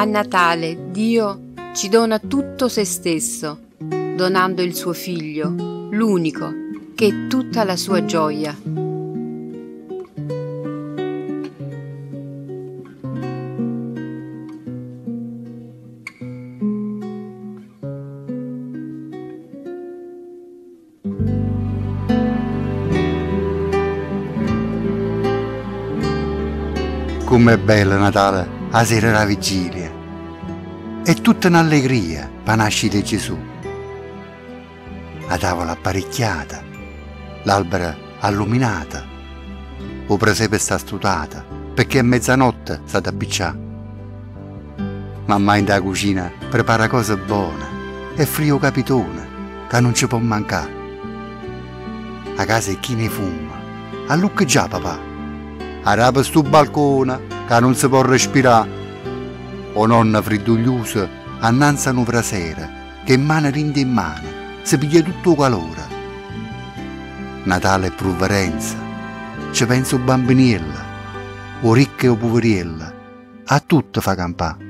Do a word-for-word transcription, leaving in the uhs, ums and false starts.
A Natale Dio ci dona tutto se stesso, donando il suo figlio, l'unico, che è tutta la sua gioia. Com'è bello Natale, la sera della vigilia. È tutta un'allegria per nascere Gesù. La tavola apparecchiata, l'albero illuminata, o presepe sta stutata, perché a mezzanotte sta da appicciare. Mamma in da cucina prepara cose buone e frio capitone, che non ci può mancare. A casa è chi ne fuma, a lucca già papà. Arapa sto balcone, che non si può respirare. O nonna fridogliosa, annanza una sera, che in mano rinde in mano, si piglia tutto il calore. Natale è provverenza, ci penso bambiniella, o ricca o poveriella, a tutto fa campà.